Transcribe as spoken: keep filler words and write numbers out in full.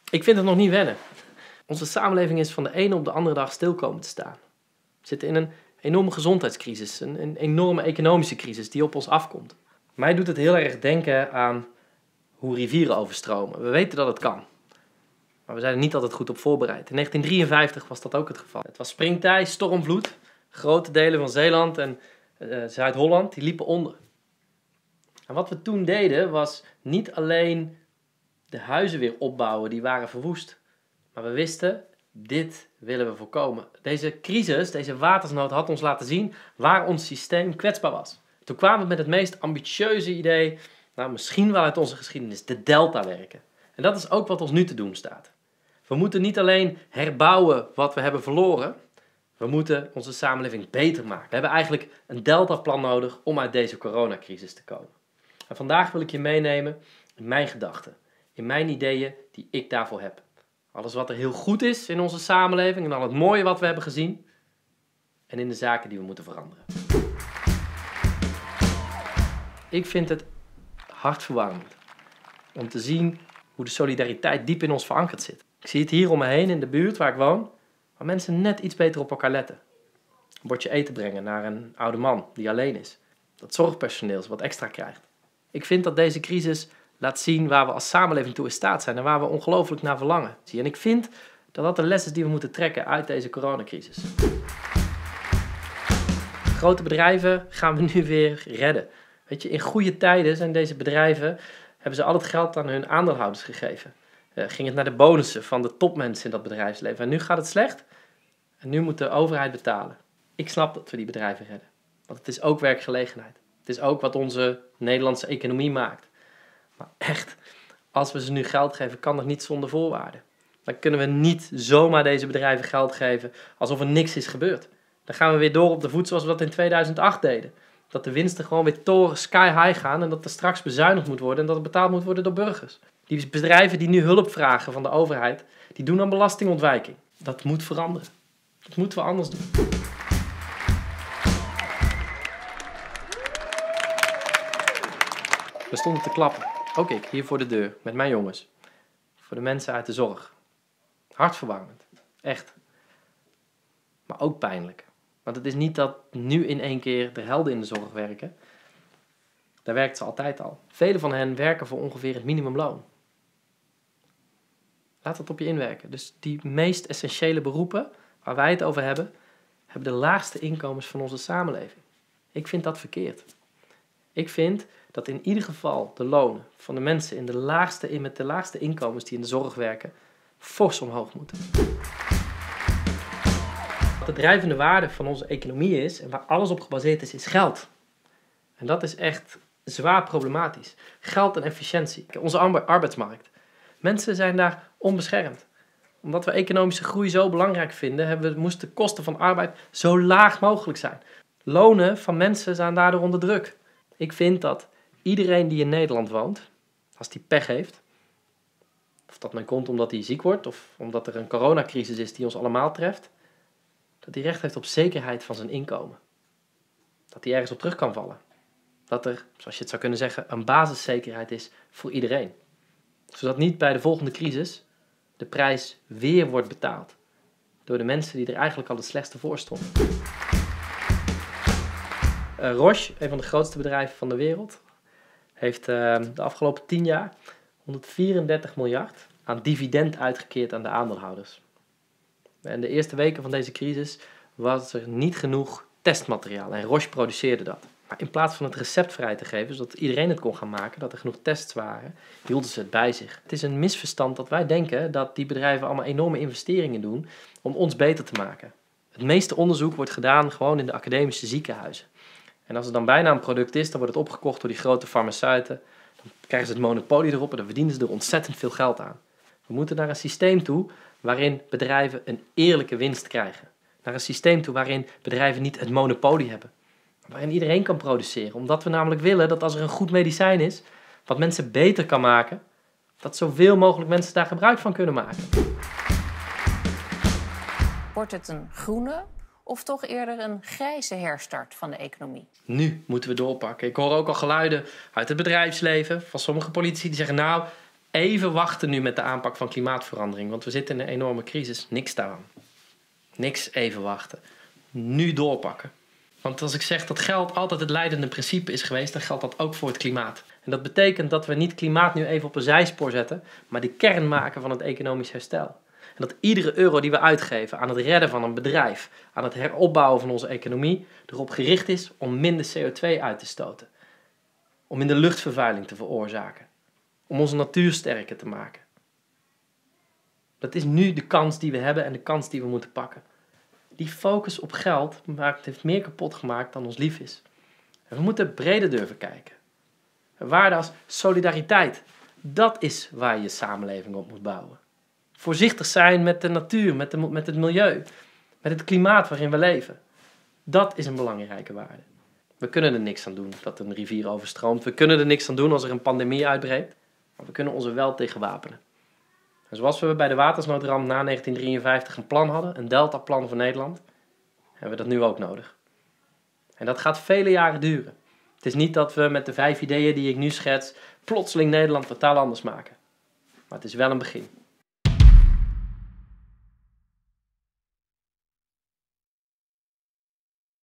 Ik vind het nog niet wennen. Onze samenleving is van de ene op de andere dag stil komen te staan. We zitten in een enorme gezondheidscrisis, een, een enorme economische crisis die op ons afkomt. Mij doet het heel erg denken aan hoe rivieren overstromen. We weten dat het kan, maar we zijn er niet altijd goed op voorbereid. In negentien drieënvijftig was dat ook het geval. Het was springtij, stormvloed. Grote delen van Zeeland en uh, Zuid-Holland die liepen onder. En wat we toen deden was niet alleen de huizen weer opbouwen, die waren verwoest. Maar we wisten, dit willen we voorkomen. Deze crisis, deze watersnood had ons laten zien waar ons systeem kwetsbaar was. Toen kwamen we met het meest ambitieuze idee, nou misschien wel uit onze geschiedenis, de deltawerken. En dat is ook wat ons nu te doen staat. We moeten niet alleen herbouwen wat we hebben verloren, we moeten onze samenleving beter maken. We hebben eigenlijk een deltaplan nodig om uit deze coronacrisis te komen. En vandaag wil ik je meenemen in mijn gedachten, in mijn ideeën die ik daarvoor heb. Alles wat er heel goed is in onze samenleving en al het mooie wat we hebben gezien. En in de zaken die we moeten veranderen. Ik vind het hartverwarmend om te zien hoe de solidariteit diep in ons verankerd zit. Ik zie het hier om me heen in de buurt waar ik woon, waar mensen net iets beter op elkaar letten. Een bordje eten brengen naar een oude man die alleen is. Dat zorgpersoneel wat extra krijgt. Ik vind dat deze crisis laat zien waar we als samenleving toe in staat zijn en waar we ongelooflijk naar verlangen. En ik vind dat dat de les is die we moeten trekken uit deze coronacrisis. Grote bedrijven gaan we nu weer redden. Weet je, in goede tijden zijn deze bedrijven, hebben ze al het geld aan hun aandeelhouders gegeven. Uh, ging het naar de bonussen van de topmensen in dat bedrijfsleven. En nu gaat het slecht en nu moet de overheid betalen. Ik snap dat we die bedrijven redden. Want het is ook werkgelegenheid. Het is ook wat onze Nederlandse economie maakt. Maar echt, als we ze nu geld geven, kan dat niet zonder voorwaarden. Dan kunnen we niet zomaar deze bedrijven geld geven alsof er niks is gebeurd. Dan gaan we weer door op de voet zoals we dat in tweeduizend acht deden. Dat de winsten gewoon weer toren sky high gaan en dat er straks bezuinigd moet worden en dat het betaald moet worden door burgers. Die bedrijven die nu hulp vragen van de overheid, die doen aan belastingontwijking. Dat moet veranderen. Dat moeten we anders doen. We stonden te klappen. Ook ik, hier voor de deur, met mijn jongens. Voor de mensen uit de zorg. Hartverwarmend. Echt. Maar ook pijnlijk. Want het is niet dat nu in één keer de helden in de zorg werken. Daar werkt ze altijd al. Velen van hen werken voor ongeveer het minimumloon. Laat dat op je inwerken. Dus die meest essentiële beroepen, waar wij het over hebben, hebben de laagste inkomens van onze samenleving. Ik vind dat verkeerd. Ik vind dat in ieder geval de lonen van de mensen in de laagste, met de laagste inkomens die in de zorg werken, fors omhoog moeten. Wat de drijvende waarde van onze economie is en waar alles op gebaseerd is, is geld. En dat is echt zwaar problematisch. Geld en efficiëntie. Onze arbeidsmarkt. Mensen zijn daar onbeschermd. Omdat we economische groei zo belangrijk vinden, hebben we, moesten de kosten van arbeid zo laag mogelijk zijn. Lonen van mensen zijn daardoor onder druk. Ik vind dat iedereen die in Nederland woont, als die pech heeft, of dat men komt omdat hij ziek wordt, of omdat er een coronacrisis is die ons allemaal treft, dat hij recht heeft op zekerheid van zijn inkomen. Dat hij ergens op terug kan vallen. Dat er, zoals je het zou kunnen zeggen, een basiszekerheid is voor iedereen. Zodat niet bij de volgende crisis de prijs weer wordt betaald door de mensen die er eigenlijk al het slechtste voor stonden. Uh, Roche, een van de grootste bedrijven van de wereld, heeft uh, de afgelopen tien jaar honderdvierendertig miljard aan dividend uitgekeerd aan de aandeelhouders. In de eerste weken van deze crisis was er niet genoeg testmateriaal en Roche produceerde dat. Maar in plaats van het recept vrij te geven, zodat iedereen het kon gaan maken, dat er genoeg tests waren, hielden ze het bij zich. Het is een misverstand dat wij denken dat die bedrijven allemaal enorme investeringen doen om ons beter te maken. Het meeste onderzoek wordt gedaan gewoon in de academische ziekenhuizen. En als het dan bijna een product is, dan wordt het opgekocht door die grote farmaceuten. Dan krijgen ze het monopolie erop en dan verdienen ze er ontzettend veel geld aan. We moeten naar een systeem toe waarin bedrijven een eerlijke winst krijgen. Naar een systeem toe waarin bedrijven niet het monopolie hebben. Waarin iedereen kan produceren. Omdat we namelijk willen dat als er een goed medicijn is, wat mensen beter kan maken, dat zoveel mogelijk mensen daar gebruik van kunnen maken. Wordt het een groene of toch eerder een grijze herstart van de economie? Nu moeten we doorpakken. Ik hoor ook al geluiden uit het bedrijfsleven van sommige politici die zeggen, nou, even wachten nu met de aanpak van klimaatverandering. Want we zitten in een enorme crisis. Niks daaraan. Niks even wachten. Nu doorpakken. Want als ik zeg dat geld altijd het leidende principe is geweest, dan geldt dat ook voor het klimaat. En dat betekent dat we niet klimaat nu even op een zijspoor zetten, maar de kern maken van het economisch herstel. En dat iedere euro die we uitgeven aan het redden van een bedrijf, aan het heropbouwen van onze economie, erop gericht is om minder C O twee uit te stoten. Om minder luchtvervuiling te veroorzaken. Om onze natuur sterker te maken. Dat is nu de kans die we hebben en de kans die we moeten pakken. Die focus op geld maakt, heeft meer kapot gemaakt dan ons lief is. En we moeten breder durven kijken. Waarden als solidariteit, dat is waar je je samenleving op moet bouwen. Voorzichtig zijn met de natuur, met, de, met het milieu, met het klimaat waarin we leven. Dat is een belangrijke waarde. We kunnen er niks aan doen dat een rivier overstroomt. We kunnen er niks aan doen als er een pandemie uitbreekt. Maar we kunnen ons er wel tegen wapenen. En zoals we bij de watersnoodramp na negentien drieënvijftig een plan hadden, een deltaplan voor Nederland, hebben we dat nu ook nodig. En dat gaat vele jaren duren. Het is niet dat we met de vijf ideeën die ik nu schets, plotseling Nederland totaal anders maken. Maar het is wel een begin.